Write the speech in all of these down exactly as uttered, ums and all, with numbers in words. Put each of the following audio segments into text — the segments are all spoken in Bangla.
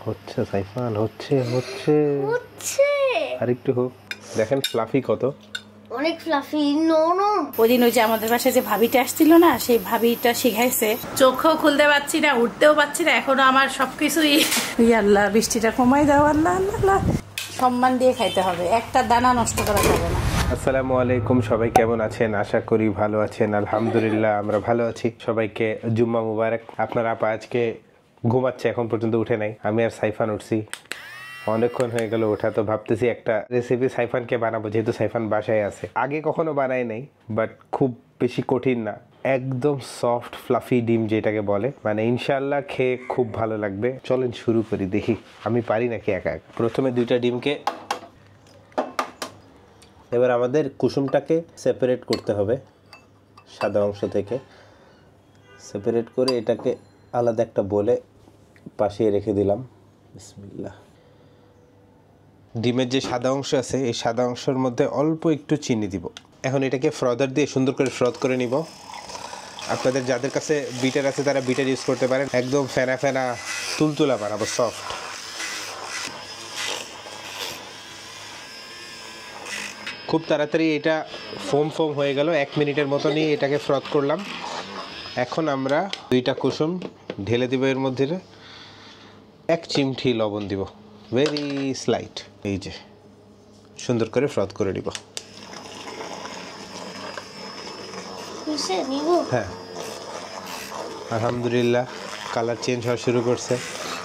হচ্ছে সাইফান, হচ্ছে হচ্ছে হচ্ছে আরেকটু হোক। দেখেন ফ্লাফি কত, অনেক ফ্লাফি নরম। ওই দিন ওই যে আমাদের বাসায় যে ভাবিটা আসছিল না, সেই ভাবিটা শিখাইছে। চোখও খুলতে পারছি না, উঠতেও পারছি না, এখনো আমার সবকিছুই। আল্লাহ, বৃষ্টিটা কমাই দাও আল্লাহ আল্লাহ আল্লাহ। সম্মান দিয়ে খাইতে হবে, একটা দানা নষ্ট করা যাবে না। আসসালামু আলাইকুম, সবাই কেমন আছেন? আশা করি ভালো আছেন। আলহামদুলিল্লাহ আমরা ভালো আছি। সবাইকে জুম্মা মুবারক। আপনার আপা আজকে ঘুমাচ্ছে, এখন পর্যন্ত উঠে নাই। আমি আর সাইফান উঠছি, অনেকক্ষণ হয়ে গেল ওঠা। তো ভাবতেছি একটা রেসিপি সাইফানকে বানাবো, যেহেতু সাইফান বাসায় আছে। আগে কখনো বানাই নাই, বাট খুব বেশি কঠিন না, একদম সফট ফ্লাফি ডিম যেটাকে বলে, মানে ইনশাল্লাহ খেয়ে খুব ভালো লাগবে। চলেন শুরু করি, দেখি আমি পারি নাকি একা একা। প্রথমে দুইটা ডিমকে, এবার আমাদের কুসুমটাকে সেপারেট করতে হবে সাদা অংশ থেকে। সেপারেট করে এটাকে আলাদা একটা বলে পাশে রেখে দিলাম। বিসমিল্লাহ। ডিমের যে সাদা অংশ আছে, এই সাদা অংশের মধ্যে অল্প একটু চিনি দিব। এখন এটাকে ফ্রদার দিয়ে সুন্দর করে ফ্রদ করে নিব। আপনাদের যাদের কাছে বিটার আছে তারা বিটার ইউজ করতে পারেন। একদম ফেনা ফেনা তুলতুলা বানাবো, সফট। খুব তাড়াতাড়ি এটা ফোম ফোম হয়ে গেল, এক মিনিটের মতনই এটাকে ফ্রদ করলাম। এখন আমরা দুইটা কুসুম ঢেলে দিব এর মধ্যে, এক চিমটি লবণ দিব, ভেরি স্লাইট। এই যে সুন্দর করে ফ্রদ করে দিব। হ্যাঁ, আলহামদুলিল্লাহ কালার চেঞ্জ হওয়া শুরু করছে।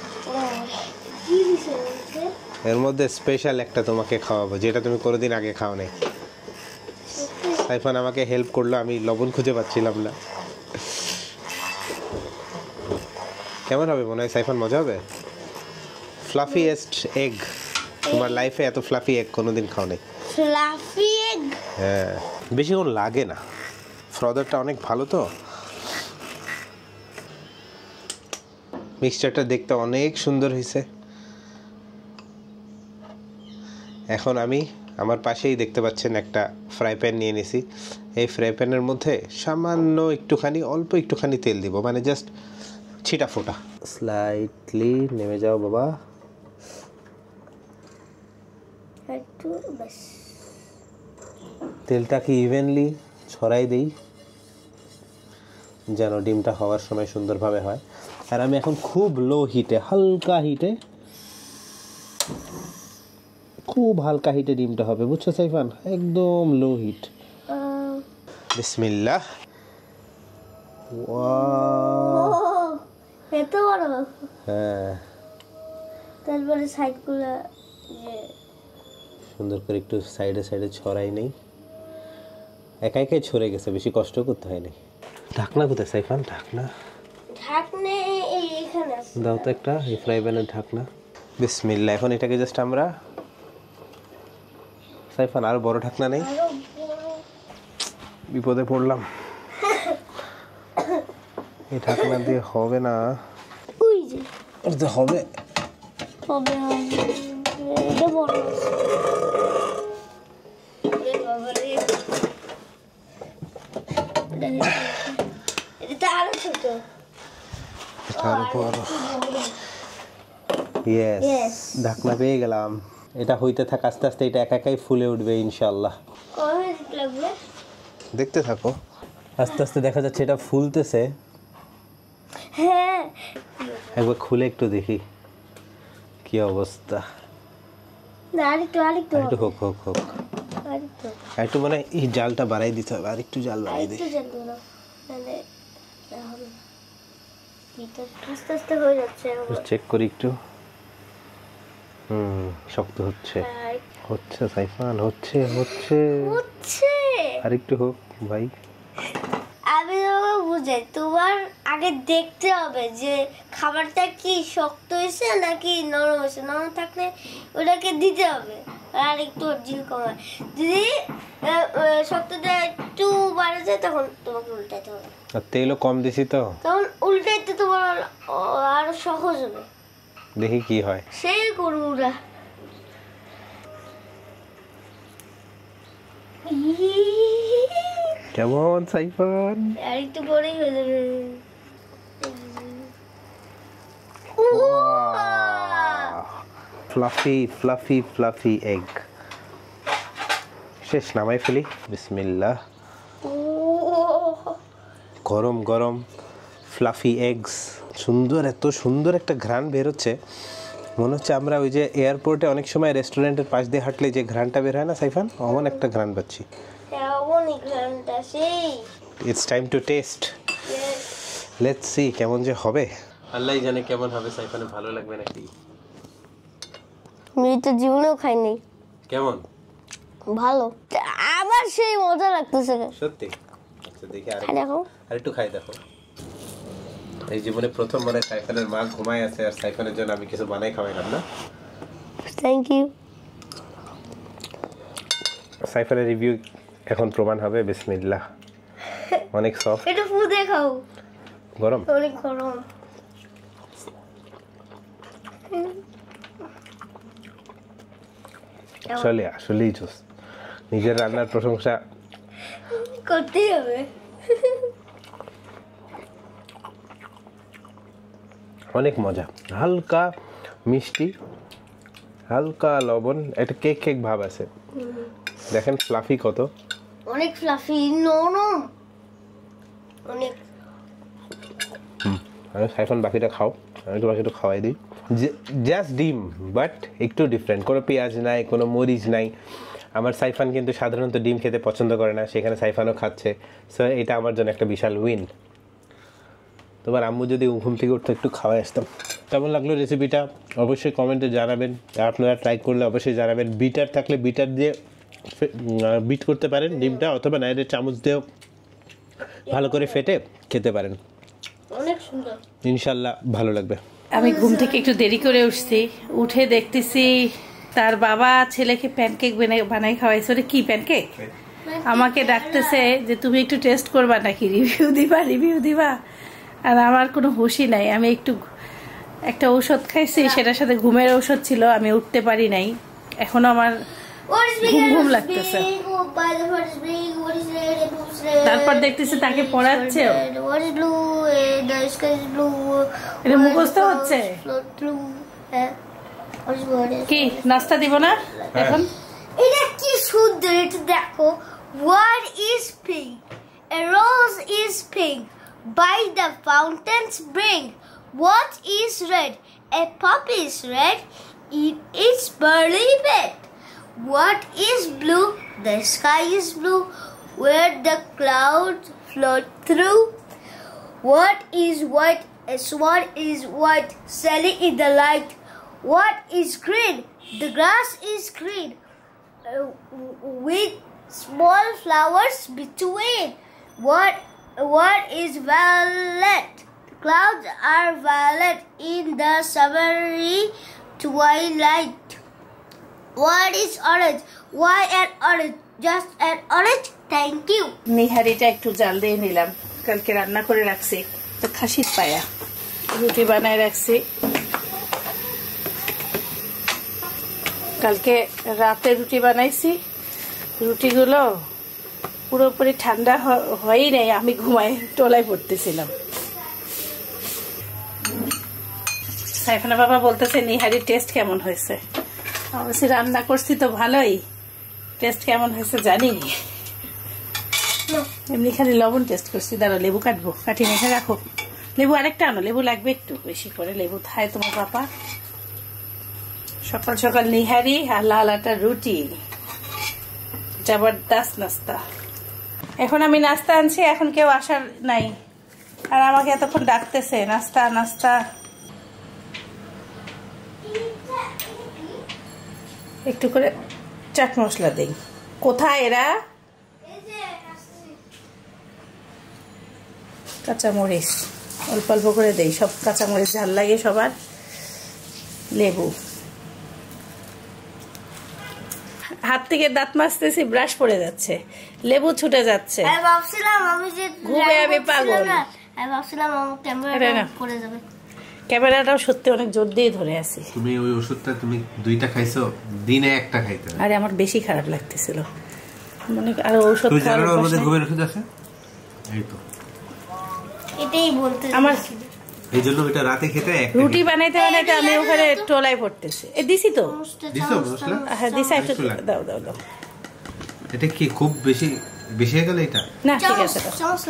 এর মধ্যে স্পেশাল একটা তোমাকে খাওয়াবো, যেটা তুমি কোনোদিন আগে খাও নাই। সাইফান আমাকে হেল্প করলো, আমি লবণ খুঁজে পাচ্ছিলাম না। কেমন হবে মনে হয় সাইফান? মজা হবে। ফ্লাফিয়েস্ট এগ, তোমার লাইফে এত ফ্লাফি এগ কোনোদিন খাও নাই। ফ্লাফি এগ, হ্যাঁ, বেশিক্ষণ লাগে না, ফ্রদারটা অনেক ভালো। তো মিক্সচারটা দেখতে অনেক সুন্দর হয়েছে। এখন আমি আমার পাশেই দেখতে পাচ্ছেন একটা ফ্রাই প্যান নিয়ে নিছি। এই ফ্রাই প্যানের মধ্যে সামান্য একটুখানি, অল্প একটুখানি তেল দিব, মানে জাস্ট ছিটা ফোটা। স্লাইটলি নেমে যাও বাবা, একটু বাস। তেলটাকে ইভেনলি ছড়াই দেই যেন ডিমটা হওয়ার সময় সুন্দরভাবে হয়। আর আমি এখন খুব লো হিটে, হালকা হিটে, খুব হালকা হিটে ডিমটা হবে, বুঝছো সাইফান? একদম লো হিট। বিসমিল্লাহ। ওয়াও, এত বড়। হ্যাঁ, তারপরে সাইডগুলো সুন্দর করে একটু সাইডে সাইডে ছড়াই নেই। একা একাই ছড়ে গেছে, বেশি কষ্ট করতে হয়নি। ঢাকনা কোথায় সাইফান? ঢাকনা ঢাকনে এইখানে আছে, দাও তো একটা, এই ফ্রাই প্যানের ঢাকনা। বিসমিল্লাহ। এখন এটাকে জাস্ট আমরা, সাইফান আরো বড় ঢাকনা নেই, বিপদে পড়লাম। এই ঢাকনা দিয়ে হবে না। ওই যে এটা হবে হবে হবে, এটা বড় আছে। ওরে বাবা রে, এটা আরো ছোট, এটা আরো বড়। ইয়েস, ঢাকনা পেয়ে গেলাম। এটা হইতে থাক, আস্তে আস্তে এটা একা একাই ফুলে উঠবে ইনশাআল্লাহ। দেখতে থাকো, আস্তে আস্তে দেখা যাচ্ছে এটা ফুলতেছে। হ্যাঁ, একবার খুলে একটু দেখি কি অবস্থা। আরেকটু আরেকটু একটু হোক হোক হোক, আরেকটু একটু মানে এই জালটা বাড়াই দিতে হবে, আর একটু জাল বাড়াই দিই। একটু জানতো না, মানে এখন এটা আস্তে আস্তে হয়ে যাচ্ছে। চেক করি একটু। হুম, শক্ত হচ্ছে হচ্ছে সাইফান, হচ্ছে হচ্ছে হচ্ছে। আর একটু হোক ভাই। আমি তোমাকে বুঝাই, তোমার আগে দেখতে হবে যে খাবারটা কি শক্ত হয়েছে নাকি নরম হয়েছে। নরম থাকলে ওটাকে দিতে হবে, আর একটু জিল কমায়। যদি শক্তটা একটু বাড়ে যায় তখন তোমাকে উল্টাতে হবে। আর তেলও কম দিছি তো, তখন উল্টাইতে তোমার আরো সহজ হবে। দেখি কি হয়। সেই করবো ওরা। কেমন সাইফান? আর একটু পরেই হয়ে যাবে। ফ্লাফি ফ্লাফি ফ্লাফি এগ শেষ, নামাই ফেলি। বিসমিল্লাহ। গরম গরম ফ্লাফি এগস, সুন্দর, এত সুন্দর একটা ঘ্রাণ বের হচ্ছে, মনে হচ্ছে আমরা ওই যে এয়ারপোর্টে অনেক সময় রেস্টুরেন্টের পাশ দিয়ে হাঁটলে যে ঘ্রাণটা বের হয় না সাইফান, অমন একটা ঘ্রাণ পাচ্ছি। It's time to taste, let's see কেমন যে হবে। আল্লাহই জানে কেমন হবে, সাইফানের ভালো লাগবে নাকি। আমি তো জীবনেও খাইনি। কেমন? ভালো, আবার সেই মজা লাগতেছে। সত্যি? আচ্ছা দেখি আর দেখো, আরেকটু খাই। দেখো, এই জীবনে প্রথম মানে সাইফানের মা ঘুমায় আছে আর সাইফানের জন্য আমি কিছু বানাই খাওয়াইলাম না। Thank you. সাইফানের রিভিউ এখন প্রমাণ হবে। বিসমিল্লাহ। অনেক সফট। এটা ফুদে খাও। গরম? অনেক গরম। আসলে আসলেই জোস, নিজের রান্নার প্রশংসা করতেই হবে। অনেক মজা, হালকা মিষ্টি, হালকা লবণ, একটা কেক কেক ভাব আছে। দেখেন ফ্লাফি কত, অনেক ফ্লাফি, নরম অনেক। আমি সাইফান বাকিটা খাও, আমি একটু বাকিটা খাওয়াই দিই। জাস্ট ডিম, বাট একটু ডিফারেন্ট, কোনো পেঁয়াজ নাই, কোনো মরিচ নাই। আমার সাইফান কিন্তু সাধারণত ডিম খেতে পছন্দ করে না, সেখানে সাইফানও খাচ্ছে, সো এটা আমার জন্য একটা বিশাল উইন। তোমার আম্মু যদি ঘুম থেকে উঠতে একটু খাওয়াই আসতাম। কেমন লাগলো রেসিপিটা অবশ্যই কমেন্টে জানাবেন, আপনারা ট্রাই করলে অবশ্যই জানাবেন। বিটার থাকলে বিটার দিয়ে বিট করতে পারেন ডিমটা, অথবা নাইরের চামচ দিয়েও ভালো করে ফেটে খেতে পারেন, অনেক সুন্দর, ইনশাল্লাহ ভালো লাগবে। আমি ঘুম থেকে একটু দেরি করে উঠছি, উঠে দেখতেছি তার বাবা ছেলেকে প্যানকেক বানাই খাওয়াইছে। ওটা কি প্যানকেক? আমাকে ডাকতেছে যে তুমি একটু টেস্ট করবা নাকি, রিভিউ দিবা রিভিউ দিবা আর আমার কোনো হুঁশই নাই। আমি একটু একটা ঔষধ খাইছি, সেটার সাথে ঘুমের ঔষধ ছিল, আমি উঠতে পারি নাই, এখনো আমার ঘুম ঘুম লাগতেছে। তারপর দেখতেছি তাকে পড়াচ্ছে, এটা মুখস্থ হচ্ছে। কি নাস্তা দিব না এখন? এটা কি সুন্দর, এটা দেখো। What is pink? A rose is pink. By the fountains brink. What is red? A poppy is red in its pearly bed. What is blue? The sky is blue where the clouds float through. What is white? A swan is white sailing in the light. What is green? The grass is green uh, with small flowers between. What what is violet? Clouds are violet in the summery twilight. What is orange? Why an orange? Just an orange? Thank you. নিহারিটা একটু জাল দিয়ে নিলাম, কালকে রান্না করে রাখছি তো খাসির পায়া, রুটি বানায় রাখছি। কালকে রাতে রুটি বানাইছি, রুটিগুলো পুরোপুরি ঠান্ডা হয়ই নাই, আমি ঘুমাই টোলায় পড়তেছিলাম। সাইফানা বাবা বলতেছে নিহারির টেস্ট কেমন হয়েছে। অবশ্যই রান্না করছি তো ভালোই, টেস্ট কেমন হয়েছে জানি, এমনি খালি লবণ টেস্ট করছি। দাঁড়ো লেবু কাটবো, কাটি মেখে রাখো। লেবু আরেকটা আনো, লেবু লাগবে একটু বেশি করে, লেবু খায় তোমার পাপা। সকাল সকাল নিহারি আর লাল আটার রুটি, জবরদস্ত নাস্তা। এখন আমি নাস্তা আনছি, এখন কেউ আসার নাই, আর আমাকে এতক্ষণ ডাকতেছে নাস্তা নাস্তা। একটু করে চাট মশলা দেই। কোথায় এরা? কাঁচামরিচ অল্প অল্প করে দেই, সব কাঁচামরিচ ঝাল লাগে সবার। লেবু, হাত থেকে দাঁত মাজতেছি, ব্রাশ পড়ে যাচ্ছে, লেবু ছুটে যাচ্ছে। আমি ভাবছিলাম আমি যে ঘুমে আমি পাগল, আমি ভাবছিলাম আমার ক্যামেরাটা পড়ে যাবে। ক্যামেরাটাও সত্যি অনেক জোর দিয়ে ধরে আছি। তুমি ওই ওষুধটা তুমি দুইটা খাইছো, দিনে একটা খাইতে। আরে আমার বেশি খারাপ লাগতেছিল, মানে আর ঔষধ তুই জানো ওর মধ্যে ঘুমের ওষুধ আছে? এই তো এটাই বলতে আমার এই জন্য ওইটা রাতে খেতে রুটি বানাইতে বানাইতে আমি ওখানে টোলাই পড়তেছি। এ দিছি তো, দিছো মশলা? হ্যাঁ দিছি, একটু দাও দাও দাও। এটা কি খুব বেশি বেশি হয়ে গেল এটা? না ঠিক আছে।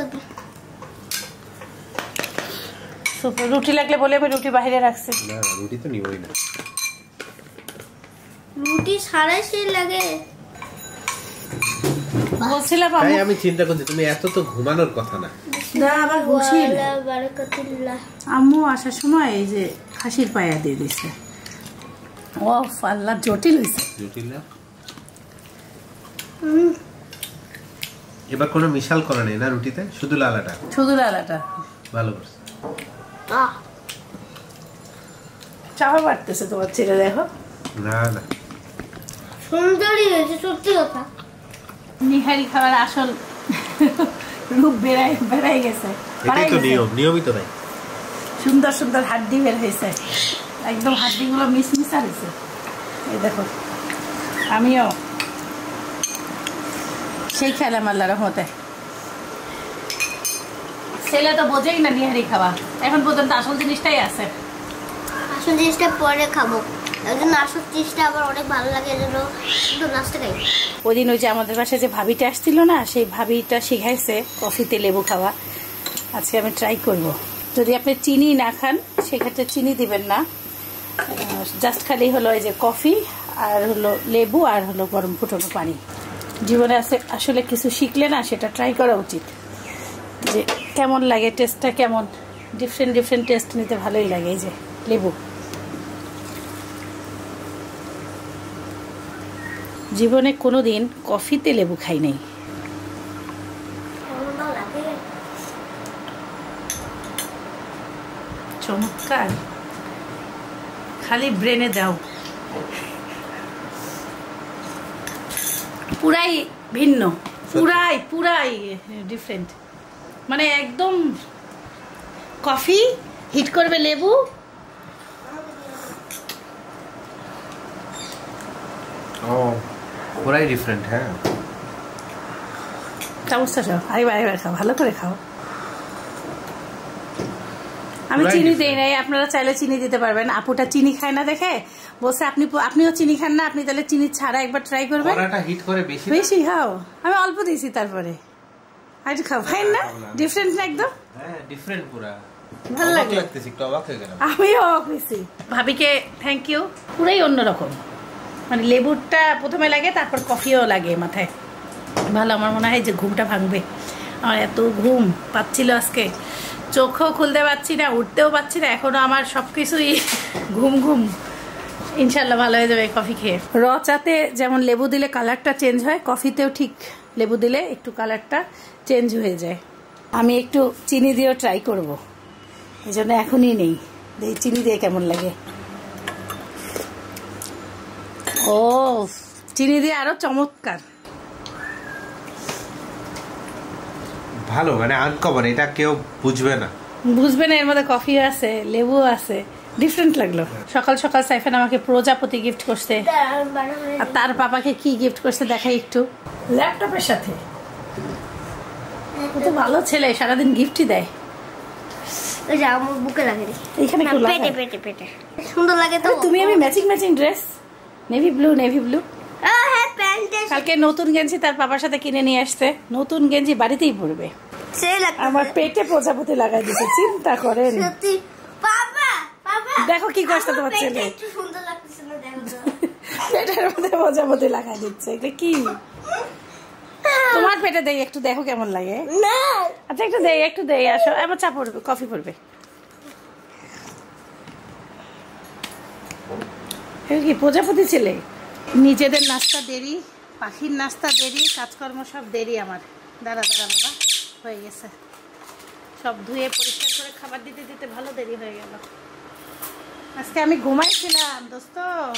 রুটি লাগলে বলে আমি রুটি বাইরে রাখছি। না রুটি তো নিবই না, রুটি ছাড়াই সেই লাগে। বলছিলাম তাই আমি চিন্তা করছি তুমি এত তো ঘুমানোর কথা না। না আমার হুশই আম্মু আসার সময় এই যে খাসির পায়া দিয়ে দিছে। ও আল্লাহ জটিল হইছে। জটিল না? এবার কোনো মিশাল করা নেই না রুটিতে, শুধু লালাটা? শুধু লালাটা। ভালো করছে। চাপা বাড়তেছে তোমার ছেলে, দেখো। না না সুন্দরই হয়েছে, সত্যি কথা। নিহারি খাবার আসল রূপ বেড়াই বেড়াই গেছে। এটাই তো নিয়ম, নিয়মিত নাই। সুন্দর সুন্দর হাড্ডি বের হয়েছে, একদম হাড্ডিগুলো মিসমিসা হয়েছে। এই দেখো আমিও সেই খেলাম আল্লাহ রহমতে। ছেলে তো বোঝেই না নিহারি খাওয়া, এখন পর্যন্ত আসল জিনিসটাই আছে। আসল জিনিসটা পরে খাবো, একজন আসল জিনিসটা আবার অনেক ভালো লাগে, এজন্য একটু লাস্টে খাই। ওই দিন ওই যে আমাদের বাসায় যে ভাবিটা আসছিল না, সেই ভাবিটা শিখাইছে কফিতে লেবু খাওয়া। আজকে আমি ট্রাই করব। যদি আপনি চিনি না খান সেক্ষেত্রে চিনি দিবেন না, জাস্ট খালি হলো এই যে কফি আর হলো লেবু আর হলো গরম ফুটানো পানি। জীবনে আছে আসলে কিছু শিখলে না সেটা ট্রাই করা উচিত, যে কেমন লাগে, টেস্টটা কেমন। ডিফারেন্ট ডিফারেন্ট টেস্ট নিতে ভালোই লাগে। এই যে লেবু, জীবনে কোনো দিন কফিতে লেবু খাই নাই। চমৎকার, খালি ব্রেনে দাও। পুরাই ভিন্ন, পুরাই পুরাই ডিফারেন্ট। মানে একদম কফি হিট করবে লেবু, ও পুরাই ডিফারেন্ট। হ্যাঁ চামচটা খাও, আরেকবার আরেকবার খাও, ভালো করে খাও। আমি চিনি দেই নাই, আপনারা চাইলে চিনি দিতে পারবেন। আপুটা চিনি খায় না দেখে বলছে আপনি আপনিও চিনি খান না, আপনি তাহলে চিনি ছাড়া একবার ট্রাই করবেন। কড়াটা হিট করে বেশি বেশি খাও, আমি অল্প দিয়েছি তারপরে আরেকটু খাও। ফাইন না? ডিফারেন্ট না একদম? হ্যাঁ ডিফারেন্ট পুরা। ভালো লাগে, লাগতেছে, একটু অবাক হয়ে গেলাম। আমিও অবাক হয়েছি। ভাবিকে থ্যাংক ইউ। পুরাই অন্যরকম, মানে লেবুটা প্রথমে লাগে, তারপর কফিও লাগে মাথায়। ভালো, আমার মনে হয় যে ঘুমটা ভাঙবে। আমার এত ঘুম পাচ্ছিল আজকে, চোখও খুলতে পারছি না, উঠতেও পারছি না, এখনও আমার সব কিছুই ঘুম ঘুম। ইনশাল্লাহ ভালো হয়ে যাবে কফি খেয়ে। র চাতে যেমন লেবু দিলে কালারটা চেঞ্জ হয়, কফিতেও ঠিক লেবু দিলে একটু কালারটা চেঞ্জ হয়ে যায়। আমি একটু চিনি দিয়েও ট্রাই করব, এই জন্য এখনই নেই, দেখি চিনি দিয়ে কেমন লাগে। ও চিনি দিয়ে আরো চমৎকার, ভালো, মানে আনকমন, এটা কেউ বুঝবে না। বুঝবে না, এর মধ্যে কফি আছে, লেবু আছে, ডিফারেন্ট লাগলো। সকাল সকাল সাইফান আমাকে প্রজাপতি গিফট করছে, আর তার পাপাকে কি গিফট করছে দেখাই একটু। ল্যাপটপের সাথে। তো ভালো ছেলে, সারাদিন গিফটই দেয়। ওই যে আমার বুকে লাগে রে, এখানে না, পেটে পেটে পেটে সুন্দর লাগে তো। তুমি আমি matching matching dress, navy blue navy blue. হ্যাঁ প্যান্ট। কালকে নতুন গেঞ্জি তার পাপার সাথে কিনে নিয়ে আসছে, নতুন গেঞ্জি বাড়িতেই পরবে। সেই লাগছে। আমার পেটে প্রজাপতি লাগাই দিয়েছে, চিন্তা করেন। সত্যি বাবা বাবা দেখো কি কষ্ট তোমার ছেলে, একটু সুন্দর লাগতেছে না, দেখো তো। পেটের মধ্যে প্রজাপতি লাগাই দিচ্ছে, এটা কি? তোমার পেটে দেই একটু, দেখো কেমন লাগে। না আচ্ছা একটু দেই, একটু দেই, আসো। আমার চা পড়বে, কফি পড়বে। কি প্রজাপতি ছেলে। নিজেদের নাস্তা দেরি, পাখির নাস্তা দেরি, কাজকর্ম সব দেরি আমার। দাঁড়া দাঁড়া বাবা, হয়ে গেছে সব ধুয়ে পরিষ্কার করে খাবার দিতে দিতে ভালো দেরি হয়ে গেল। আজকে আমি ঘুমাইছিলাম দোস্ত,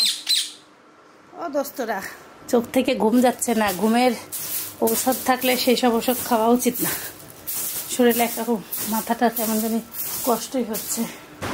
ও দোস্তরা, চোখ থেকে ঘুম যাচ্ছে না। ঘুমের ঔষধ থাকলে সেই সব ওষুধ খাওয়া উচিত না, শরীরে একরকম মাথাটা কেমন জানি কষ্টই হচ্ছে।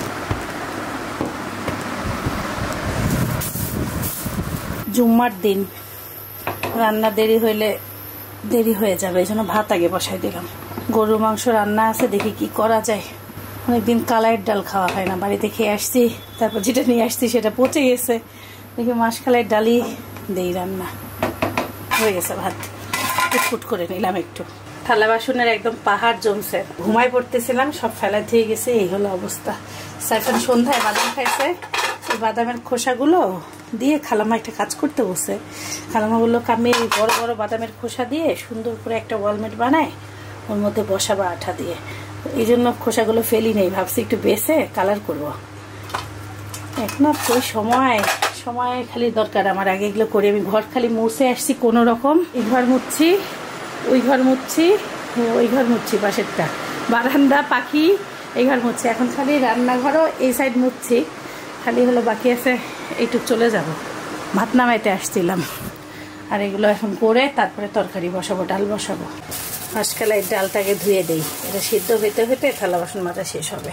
জুম্মার দিন রান্না দেরি হইলে দেরি হয়ে যাবে, এই জন্য ভাত আগে বসাই দিলাম। গরুর মাংস রান্না আছে, দেখি কি করা যায়। অনেকদিন কালাইয়ের ডাল খাওয়া হয় না, বাড়িতে খেয়ে আসছি, তারপর যেটা নিয়ে আসছি সেটা পচে গেছে, দেখি মাসকালাইয়ের ডালই দেই রান্না হয়ে গেছে। ভাত ফুটফুট করে নিলাম একটু। থালা বাসনের একদম পাহাড় জমছে, ঘুমাই পড়তেছিলাম, সব ফেলা দিয়ে গেছে, এই হলো অবস্থা। সাইফান সন্ধ্যায় বাদাম খাইছে, এই বাদামের খোসাগুলো দিয়ে খালামা একটা কাজ করতে বসে, খালামাগুলো কামিয়ে বড় বড় বাদামের খোসা দিয়ে সুন্দর করে একটা ওয়ালমেট বানায়, ওর মধ্যে বসাবা আঠা দিয়ে। এই জন্য খোসাগুলো ফেলি নেই, ভাবছি একটু বেছে কালার করব। এখন আর ওই সময় সময় খালি দরকার আমার, আগে এগুলো করি। আমি ঘর খালি মুছে আসছি কোনো রকম, এই ঘর মুছছি, ওই ঘর মুছছি, ওই ঘর মুছছি, পাশেরটা বারান্দা, পাখি, এই ঘর মুছছি। এখন খালি রান্নাঘরও এই সাইড মুছছি, খালি হলো বাকি আছে এইটুক চলে যাব। ভাত নামাইতে আসছিলাম, আর এগুলো এখন করে তারপরে তরকারি বসাবো, ডাল বসাবো। মাসকালাই ডালটাকে ধুয়ে দেই, এটা সিদ্ধ হইতে হইতে থালা বাসন মাজা শেষ হবে।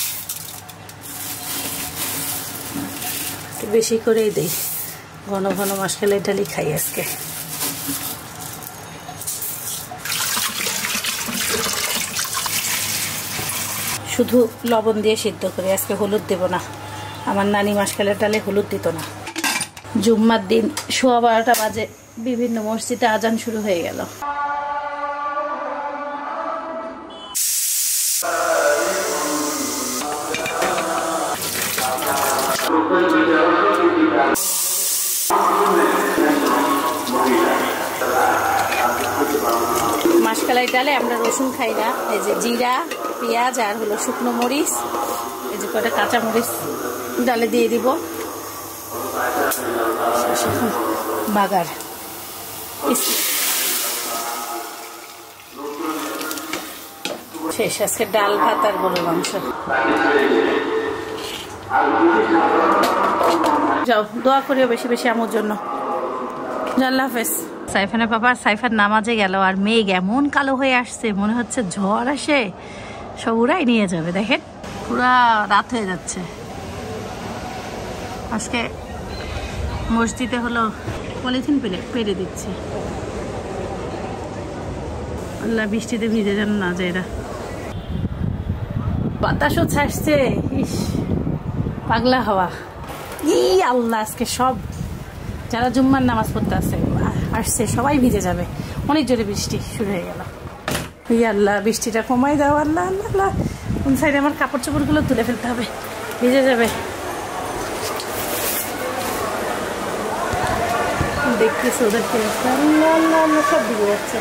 একটু বেশি করেই দেই, ঘন ঘন মাসকালাই ডালই খাই আজকে। শুধু লবণ দিয়ে সিদ্ধ করি, আজকে হলুদ দেব না। আমার নানি মাসকালের ডালে হলুদ দিত না। জুম্মার দিন সোয়া বারোটা বাজে বিভিন্ন মসজিদে আজান শুরু হয়ে গেল। মাসকালাই ডালে আমরা রসুন খাই না, এই যে জিরা, পেঁয়াজ আর হলো শুকনো মরিচ, এই যে কটা কাঁচা মরিচ ডালে দিয়ে দিব, বাগার শেষ। আজকে ডাল ভাত আর গরুর মাংস। যাও দোয়া করিও বেশি বেশি আমার জন্য। আল্লাহ হাফেজ। সাইফানের বাবা সাইফান নামাজে গেল, আর মেঘ এমন কালো হয়ে আসছে, মনে হচ্ছে ঝড় আসে সব উড়াই নিয়ে যাবে। দেখেন পুরা রাত হয়ে যাচ্ছে। আজকে মসজিদে হলো পলিথিন পেরে পেরে দিচ্ছে। আল্লাহ বৃষ্টিতে ভিজে যেন না যায় এরা। বাতাসও ছাড়ছে, ইস পাগলা হাওয়া। ই আল্লাহ, আজকে সব যারা জুম্মার নামাজ পড়তে আসছে আসছে সবাই ভিজে যাবে। অনেক জোরে বৃষ্টি শুরু হয়ে গেল। ই আল্লাহ, বৃষ্টিটা কমাই দাও আল্লাহ আল্লাহ আল্লাহ। কোন সাইডে আমার কাপড় চোপড়গুলো তুলে ফেলতে হবে, ভিজে যাবে। দেখতেছি ওদেরকে, আল্লাহ আল্লাহ আল্লাহ, সব ভিজে যাচ্ছে।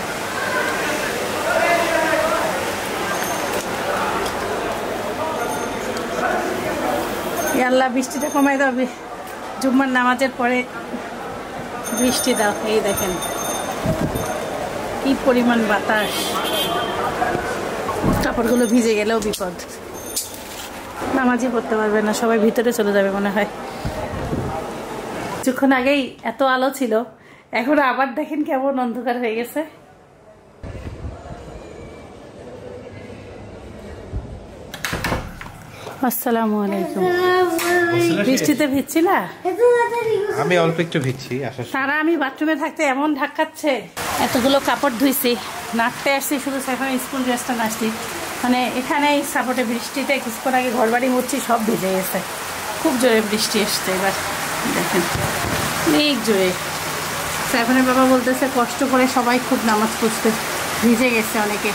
আল্লাহ বৃষ্টিটা কমাই দাও, জুম্মার নামাজের পরে বৃষ্টি দাও। এই দেখেন কি পরিমাণ বাতাস, কাপড়গুলো ভিজে গেলেও বিপদ, নামাজই পড়তে পারবে না, সবাই ভিতরে চলে যাবে মনে হয়। কিছুক্ষণ আগেই এত আলো ছিল, এখন আবার দেখেন কেমন অন্ধকার হয়ে গেছে। আসসালামু আলাইকুম। বৃষ্টিতে ভিজছি না আমি, অল্প একটু ভিজছি। তারা আমি বাথরুমে থাকতে এমন ধাক্কাচ্ছে। এতগুলো কাপড় ধুইছি, নাড়তে আসছি, শুধু সেখানে স্কুল ড্রেসটা নাচছি। মানে এখানে এই সাপোর্টে বৃষ্টিতে কিছুক্ষণ আগে ঘর বাড়ি মুছছি, সব ভিজে গেছে। খুব জোরে বৃষ্টি এসছে এবার, দেখেন অনেক জোরে। সাইফানের বাবা বলতেছে কষ্ট করে সবাই খুব নামাজ পড়তে, ভিজে গেছে অনেকে।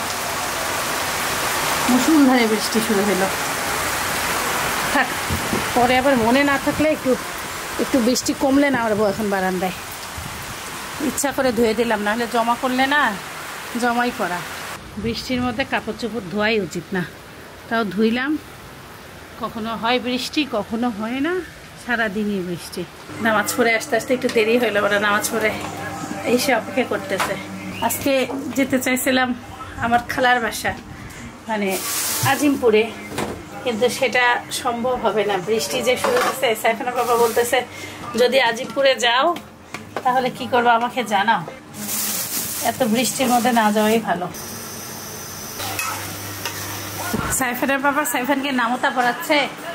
মুষলধারে বৃষ্টি শুরু হলো। থাক, পরে আবার মনে না থাকলে একটু একটু বৃষ্টি কমলে নামাবো এখন বারান্দায়। ইচ্ছা করে ধুয়ে দিলাম, নাহলে জমা করলে না জমাই করা। বৃষ্টির মধ্যে কাপড় চোপড় ধোয়াই উচিত না, তাও ধুইলাম। কখনো হয় বৃষ্টি, কখনো হয় না, সারাদিনই বৃষ্টি। নামাজ পড়ে আস্তে আস্তে একটু দেরি হইলো, ওরা নামাজ পড়ে এসে অপেক্ষা করতেছে। আজকে যেতে চাইছিলাম আমার খালার বাসা, মানে আজিমপুরে, কিন্তু সেটা সম্ভব হবে না, বৃষ্টি যে শুরু হচ্ছে। সাইফানের বাবা বলতেছে যদি আজিমপুরে যাও তাহলে কি করবো আমাকে জানাও, এত বৃষ্টির মধ্যে না যাওয়াই ভালো। সাইফানের বাবা সাইফানকে নামতা পড়াচ্ছে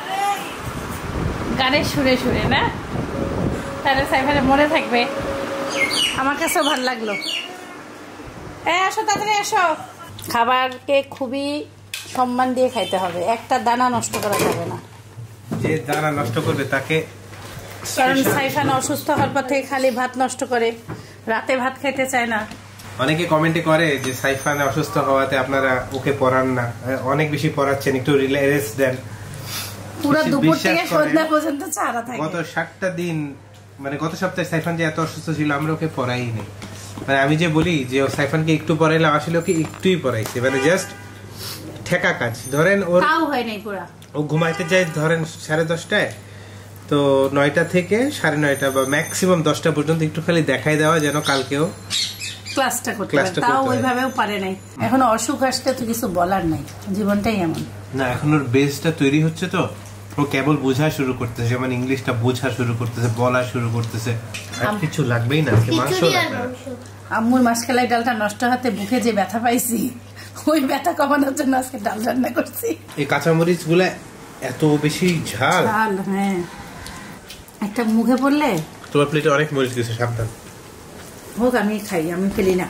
গানের সুরে সুরে, না তাহলে সাইফানের মনে থাকবে। আমার কাছেও ভালো লাগলো। এ আসো তাড়াতাড়ি আসো। খাবারকে খুবই সম্মান দিয়ে খাইতে হবে, একটা দানা নষ্ট করা যাবে না। যে দানা নষ্ট করবে তাকে, কারণ সাইফান অসুস্থ হওয়ার পর থেকে খালি ভাত নষ্ট করে, রাতে ভাত খাইতে চায় না। অনেকে কমেন্টে করে যে সাইফান অসুস্থ হওয়াতে আপনারা ওকে পড়ান না, অনেক বেশি পড়াচ্ছেন, একটু রিল্যাক্স দেন। পুরো দুপুর থেকে সন্ধ্যা পর্যন্ত চারা থাকে। গত সাতটা দিন মানে গত সপ্তাহে সাইফান যে এত অসুস্থ ছিল আমরা ওকে পড়াই নাই। মানে আমি যে বলি যে ও সাইফানকে একটু পড়াইলাম, আসলে ওকে একটুই পড়াইছে, মানে জাস্ট ঠেকা কাজ। ধরেন ওর তাও হয় নাই পুরা, ও ঘুমাইতে যায় ধরেন সাড়ে দশটায়, তো নয়টা থেকে সাড়ে নয়টা বা ম্যাক্সিমাম দশটা পর্যন্ত একটু খালি দেখাই দেওয়া যেন কালকেও ক্লাসটা করতে পারে, ক্লাসটা তাও করতে পারে। ওইভাবেও পারে নাই। এখন অসুখ আসলে তো কিছু বলার নাই, জীবনটাই এমন। না, এখন ওর বেসটা তৈরি হচ্ছে, তো ও কেবল বোঝা শুরু করতেছে, যেমন ইংলিশটা বোঝা শুরু করতেছে, বলা শুরু করতেছে। আর কিছু লাগবেই না, আজকে মাংস খিচুড়ি আর লাগবে না। মাংস। আম্মুর মাসকালাই ডালটা নষ্ট হাতে বুকে যে ব্যথা পাইছি, ওই ব্যথা কমানোর জন্য আজকে ডাল রান্না করছি। এই কাঁচামরিচ গুলা এত বেশি ঝাল। ডাল, হ্যাঁ, একটা মুখে পড়লে। তোমার প্লেটে অনেক মরিচ দিয়েছে, সাবধান। হোক, আমি খাই, আমি ফেলি না।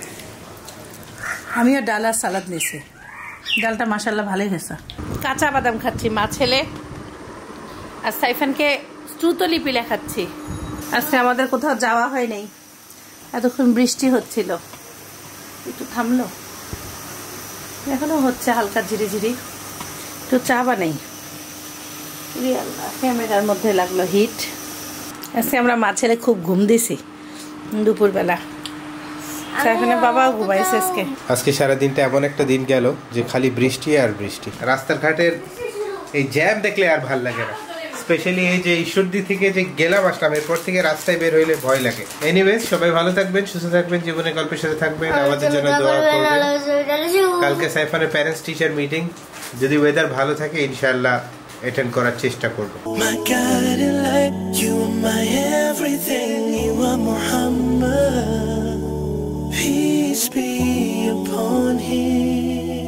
আমিও ডাল আর সালাদ নিয়েছি, ডালটা মাশাআল্লাহ ভালোই হয়েছে। কাঁচা বাদাম খাচ্ছি মা ছেলে, আর সাইফানকে স্ট্রুতলি পিলে খাচ্ছি। আজকে আমাদের কোথাও যাওয়া হয় নাই, এতক্ষণ বৃষ্টি হচ্ছিল, একটু থামলো, এখনো হচ্ছে হালকা ঝিরি ঝিরি। একটু চা বানাই, আল্লাহ, ক্যামেরার মধ্যে লাগলো হিট। আজকে আমরা মা ছেলে খুব ঘুম দিছি দুপুরবেলা, এখানে বাবাও ঘুমাইছে আজকে। আজকে সারা দিনটা এমন একটা দিন গেল যে খালি বৃষ্টি আর বৃষ্টি। রাস্তার ঘাটের এই জ্যাম দেখলে আর ভাল লাগে না, স্পেশালি এই যে ঈশ্বরদী থেকে যে গেলাম আসলাম, এরপর থেকে রাস্তায় বের হইলে ভয় লাগে। এনিওয়েজ, সবাই ভালো থাকবেন, সুস্থ থাকবেন, জীবনে গল্পের সাথে থাকবেন, আমাদের জন্য দোয়া করবেন। কালকে সাইফানের প্যারেন্টস টিচার মিটিং, যদি ওয়েদার ভালো থাকে ইনশাআল্লাহ অ্যাটেন্ড করার চেষ্টা করব। My guiding light, you are my everything, you are Muhammad. Peace be upon him.